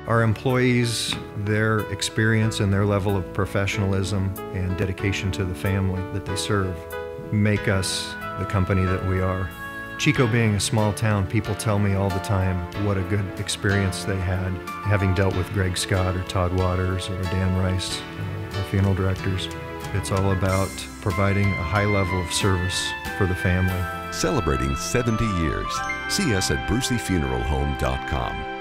Our employees, their experience and their level of professionalism and dedication to the family that they serve make us the company that we are. Chico being a small town, people tell me all the time what a good experience they had having dealt with Greg Scott or Todd Waters or Dan Rice, our funeral directors. It's all about providing a high level of service for the family. Celebrating 70 years. See us at BrusieFuneralHome.com.